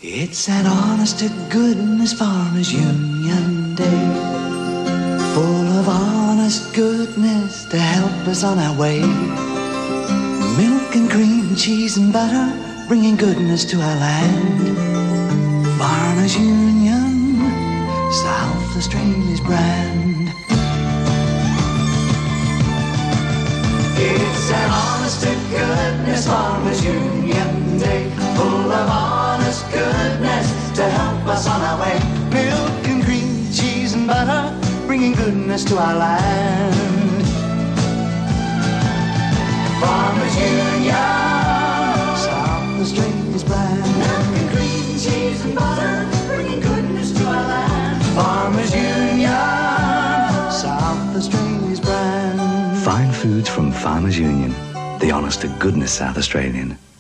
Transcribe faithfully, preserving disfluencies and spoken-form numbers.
It's an honest-to-goodness Farmers Union Day, full of honest goodness to help us on our way. Milk and cream, cheese and butter, bringing goodness to our land. Farmers Union, South Australia's brand. It's an honest-to-goodness Farmers Union Day, full of honest goodness to help us on our way. Milk and cream, cheese and butter, bringing goodness to our land. Farmers Union, South Australia's brand. Milk and cream, cheese and butter, bringing goodness to our land. Farmers Union, South Australia's brand. Fine foods from Farmers Union, the honest to goodness South Australian.